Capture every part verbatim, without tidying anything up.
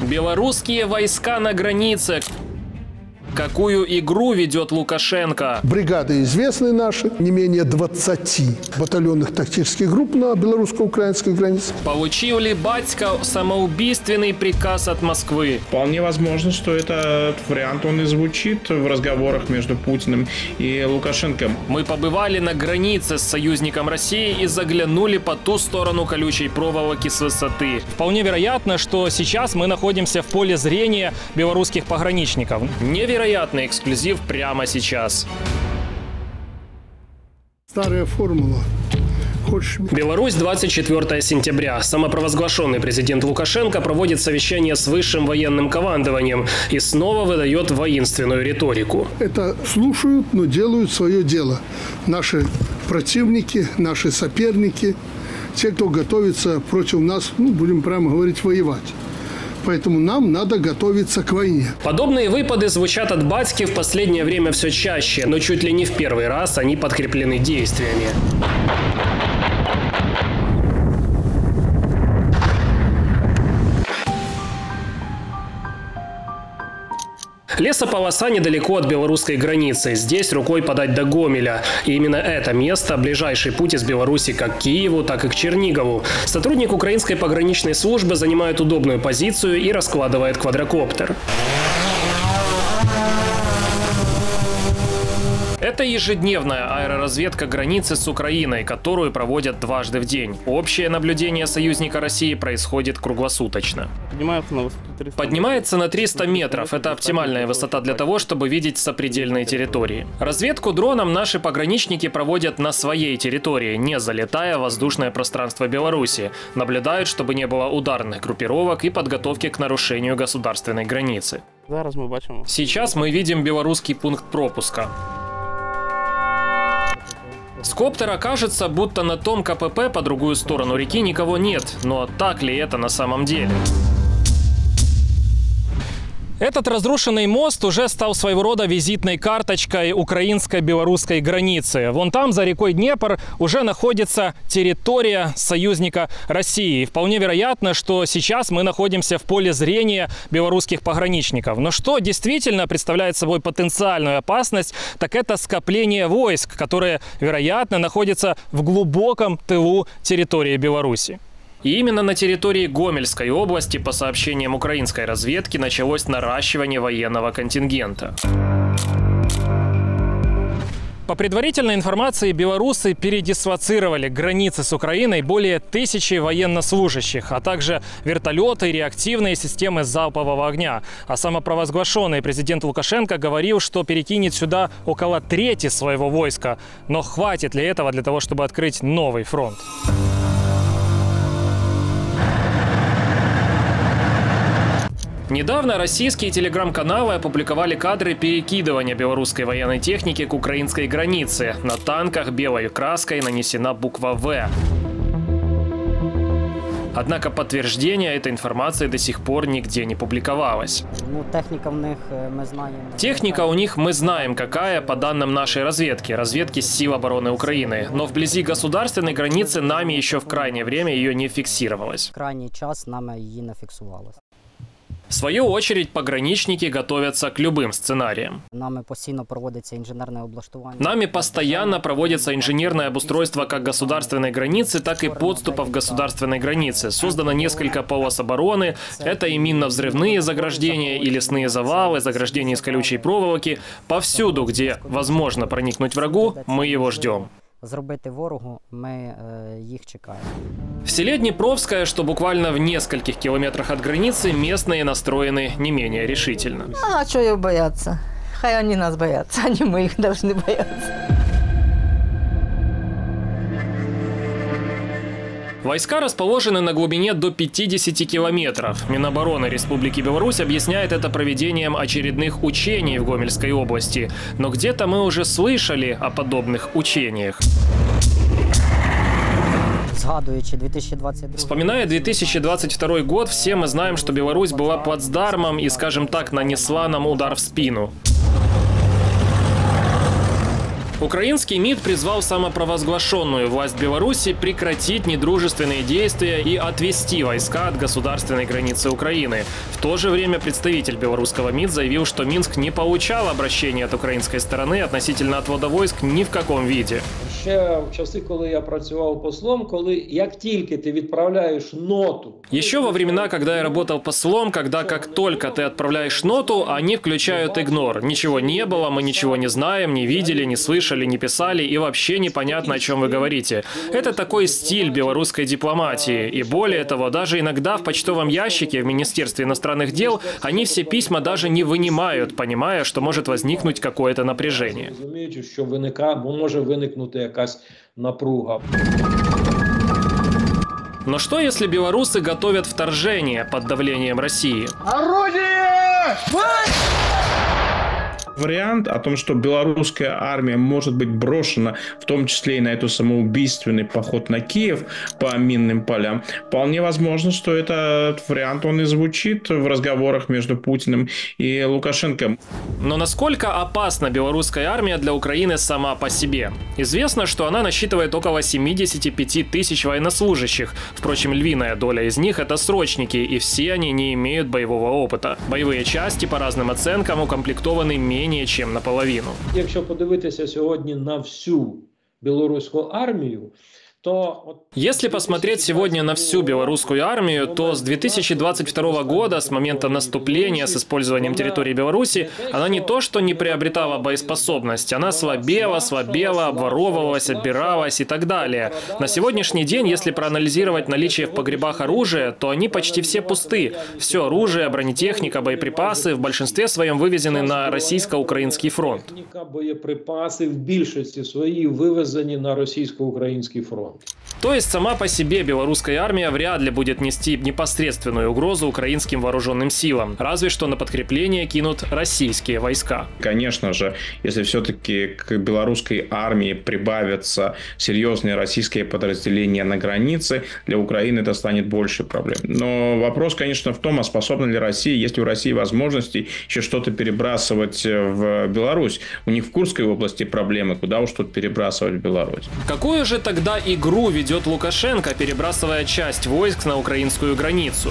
Белорусские войска на границе. Какую игру ведет Лукашенко? Бригады известны наши, не менее двадцати батальонных тактических групп на белорусско-украинской границе. Получил ли батька самоубийственный приказ от Москвы? Вполне возможно, что этот вариант он и звучит в разговорах между Путиным и Лукашенко. Мы побывали на границе с союзником России и заглянули по ту сторону колючей проволоки с высоты. Вполне вероятно, что сейчас мы находимся в поле зрения белорусских пограничников. Невероятно. Невероятный эксклюзив прямо сейчас. Старая формула. Хочешь... Беларусь, двадцать четвёртое сентября. Самопровозглашенный президент Лукашенко проводит совещание с высшим военным командованием и снова выдает воинственную риторику. Это слушают, но делают свое дело. Наши противники, наши соперники, те, кто готовится против нас, ну, будем прямо говорить, воевать. Поэтому нам надо готовиться к войне. Подобные выпады звучат от батьки в последнее время все чаще, но чуть ли не в первый раз они подкреплены действиями. Лесополоса недалеко от белорусской границы. Здесь рукой подать до Гомеля. И именно это место – ближайший путь из Беларуси как к Киеву, так и к Чернигову. Сотрудник украинской пограничной службы занимает удобную позицию и раскладывает квадрокоптер. Это ежедневная аэроразведка границы с Украиной, которую проводят дважды в день. Общее наблюдение союзника России происходит круглосуточно. Поднимается на триста метров. Это оптимальная высота для того, чтобы видеть сопредельные территории. Разведку дроном наши пограничники проводят на своей территории, не залетая в воздушное пространство Беларуси. Наблюдают, чтобы не было ударных группировок и подготовки к нарушению государственной границы. Сейчас мы видим белорусский пункт пропуска. С коптера кажется, будто на том КПП по другую сторону реки никого нет. Но так ли это на самом деле? Этот разрушенный мост уже стал своего рода визитной карточкой украинско-белорусской границы. Вон там, за рекой Днепр, уже находится территория союзника России. И вполне вероятно, что сейчас мы находимся в поле зрения белорусских пограничников. Но что действительно представляет собой потенциальную опасность, так это скопление войск, которые, вероятно, находятся в глубоком тылу территории Беларуси. И именно на территории Гомельской области, по сообщениям украинской разведки, началось наращивание военного контингента. По предварительной информации, белорусы передислоцировали к границе с Украиной более тысячи военнослужащих, а также вертолеты и реактивные системы залпового огня. А самопровозглашенный президент Лукашенко говорил, что перекинет сюда около трети своего войска. Но хватит ли этого для того, чтобы открыть новый фронт? Недавно российские телеграм-каналы опубликовали кадры перекидывания белорусской военной техники к украинской границе. На танках белой краской нанесена буква «В». Однако подтверждение этой информации до сих пор нигде не публиковалось. Ну, техника у них мы знаем. Техника у них мы знаем какая, по данным нашей разведки, разведки сил обороны Украины. Но вблизи государственной границы нами еще в крайнее время ее не фиксировалось. В крайний час нами ее не фиксувалось. В свою очередь, пограничники готовятся к любым сценариям. Нами постоянно проводится инженерное облаштование. Нами постоянно проводится инженерное обустройство как государственной границы, так и подступов к государственной границе. Создано несколько полос обороны. Это и минно-взрывные заграждения, и лесные завалы, заграждения из колючей проволоки. Повсюду, где возможно проникнуть врагу, мы его ждем. Зробити ворогу, мы э, их чекаем. В селе Днепровское, что буквально в нескольких километрах от границы, местные настроены не менее решительно. А что их бояться? Хай они нас боятся, а не мы их должны бояться. Войска расположены на глубине до пятидесяти километров. Минобороны Республики Беларусь объясняет это проведением очередных учений в Гомельской области. Но где-то мы уже слышали о подобных учениях. Вспоминая две тысячи двадцать второй год, все мы знаем, что Беларусь была плацдармом и, скажем так, нанесла нам удар в спину. Украинский МИД призвал самопровозглашенную власть Беларуси прекратить недружественные действия и отвести войска от государственной границы Украины. В то же время представитель белорусского МИД заявил, что Минск не получал обращения от украинской стороны относительно отвода войск ни в каком виде. Ще в часи, коли я працював послом, коли як тільки ти відправляєш ноту. Еще во времена, когда я работал послом, когда как только ты отправляешь ноту, они включают игнор. Ничего не было, мы ничего не знаем, не видели, не слышали, не писали и вообще непонятно, о чем вы говорите. Это такой стиль белорусской дипломатии. И более того, даже иногда в почтовом ящике в Министерстве иностранных дел они все письма даже не вынимают, понимая, что может возникнуть какое-то напряжение. Розуміючи, що виника, може виникнути якась напруга. Но что, если белорусы готовят вторжение под давлением России? Орудие! Вариант о том, что белорусская армия может быть брошена, в том числе и на этот самоубийственный поход на Киев по минным полям, вполне возможно, что этот вариант он и звучит в разговорах между Путиным и Лукашенко. Но насколько опасна белорусская армия для Украины сама по себе? Известно, что она насчитывает около семидесяти пяти тысяч военнослужащих. Впрочем, львиная доля из них – это срочники, и все они не имеют боевого опыта. Боевые части, по разным оценкам, укомплектованы менее чем наполовину. Якщо подивитися сьогодні на всю білоруську армію, то... Если посмотреть сегодня на всю белорусскую армию, то с две тысячи двадцать второго года, с момента наступления с использованием территории Беларуси, она не то что не приобретала боеспособность, она слабела, слабела, обворовывалась, отбиралась и так далее. На сегодняшний день, если проанализировать наличие в погребах оружия, то они почти все пусты. Все оружие, бронетехника, боеприпасы в большинстве своем вывезены на российско-украинский фронт. Боеприпасы в більшості своїй вивезені на російсько-український фронт. То есть сама по себе белорусская армия вряд ли будет нести непосредственную угрозу украинским вооруженным силам, разве что на подкрепление кинут российские войска. Конечно же, если все-таки к белорусской армии прибавятся серьезные российские подразделения на границе, для Украины это станет больше проблем. Но вопрос, конечно, в том, а способна ли Россия, есть ли у России возможности еще что-то перебрасывать в Беларусь. У них в Курской области проблемы, куда уж тут перебрасывать в Беларусь. Какую же тогда игру ведет Лукашенко, перебрасывая часть войск на украинскую границу?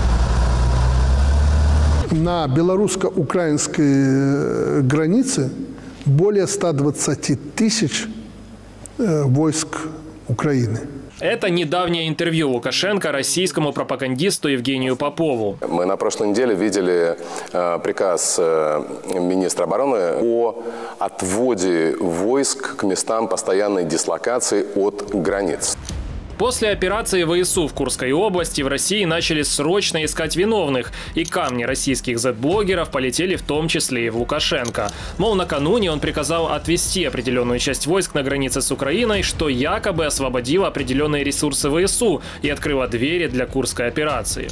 На белорусско-украинской границе более ста двадцати тысяч войск Украины. Это недавнее интервью Лукашенко российскому пропагандисту Евгению Попову. Мы на прошлой неделе видели э, приказ э, министра обороны о отводе войск к местам постоянной дислокации от границ. После операции ВСУ в Курской области в России начали срочно искать виновных, и камни российских зет-блогеров полетели в том числе и в Лукашенко. Мол, накануне он приказал отвести определенную часть войск на границе с Украиной, что якобы освободило определенные ресурсы ВСУ и открыло двери для Курской операции.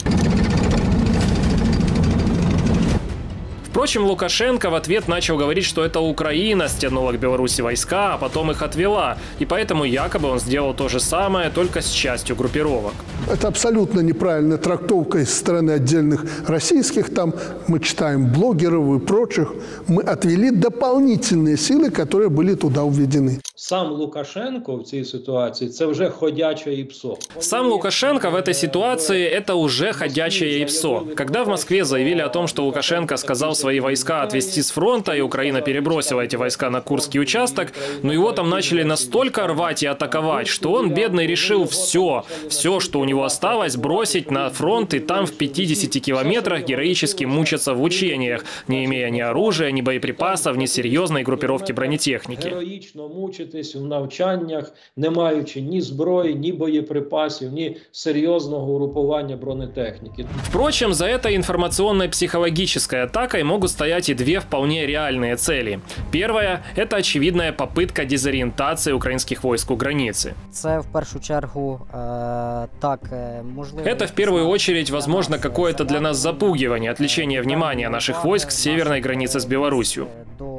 Впрочем, Лукашенко в ответ начал говорить, что это Украина стянула к Беларуси войска, а потом их отвела. И поэтому якобы он сделал то же самое, только с частью группировок. Это абсолютно неправильная трактовка из стороны отдельных российских. Там мы читаем блогеров и прочих. Мы отвели дополнительные силы, которые были туда введены. Сам Лукашенко в цій ситуації – це вже ходяче ІПСО. Сам Лукашенко в этой ситуации – это уже ходячее ИПСО. Когда в Москве заявили о том, что Лукашенко сказал свои войска отвести с фронта, и Украина перебросила эти войска на Курский участок, но его там начали настолько рвать и атаковать, что он, бедный, решил все, все, что у него осталось, бросить на фронт и там в пятидесяти километрах героически мучаться в учениях, не имея ни оружия, ни боеприпасов, ни серьезной группировки бронетехники. Героїчно мучитись в навчаннях, не маючи ні зброї, ні боєприпасів, ні серйозного групування бронетехніки. Впрочем, за этой информационной психологической атакой могут стоять и две вполне реальные цели. Первая – это очевидная попытка дезориентации украинских войск у границы. Це в першу чергу э, так, можливо. Это в первую очередь, возможно, какое-то для нас запугивание, отвлечение внимания наших войск с северной границы с Беларусью. До э,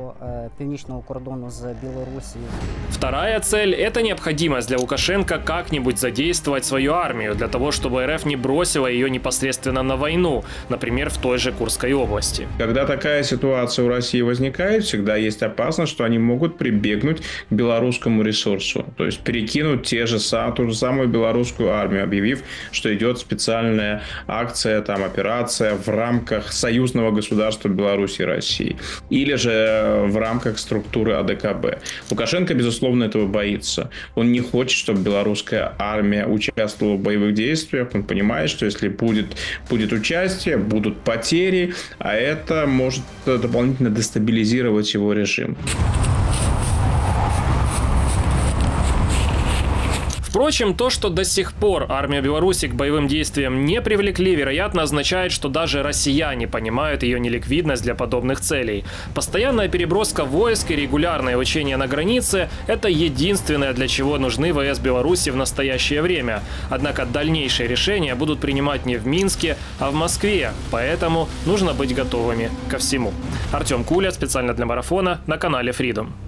північного кордону з Білорусією. Вторая цель – это необходимость для Лукашенко как-нибудь задействовать свою армию для того, чтобы РФ не бросила ее непосредственно на войну, например, в той же Курской области. Когда такая ситуация у России возникает, всегда есть опасность, что они могут прибегнуть к белорусскому ресурсу, то есть перекинуть те же, ту же самую белорусскую армию, объявив, что идет специальная акция, там, операция в рамках союзного государства Беларуси и России, или же в рамках структуры А Дэ Ка Бэ. Лукашенко, безусловно, этого боится. Он не хочет, чтобы белорусская армия участвовала в боевых действиях. Он понимает, что если будет, будет участие, будут потери, а это может дополнительно дестабилизировать его режим. Впрочем, то, что до сих пор армию Беларуси к боевым действиям не привлекли, вероятно, означает, что даже россияне понимают ее неликвидность для подобных целей. Постоянная переброска войск и регулярные учения на границе – это единственное, для чего нужны вэ эс Беларуси в настоящее время. Однако дальнейшие решения будут принимать не в Минске, а в Москве, поэтому нужно быть готовыми ко всему. Артем Куля, специально для Марафона, на канале Freedom.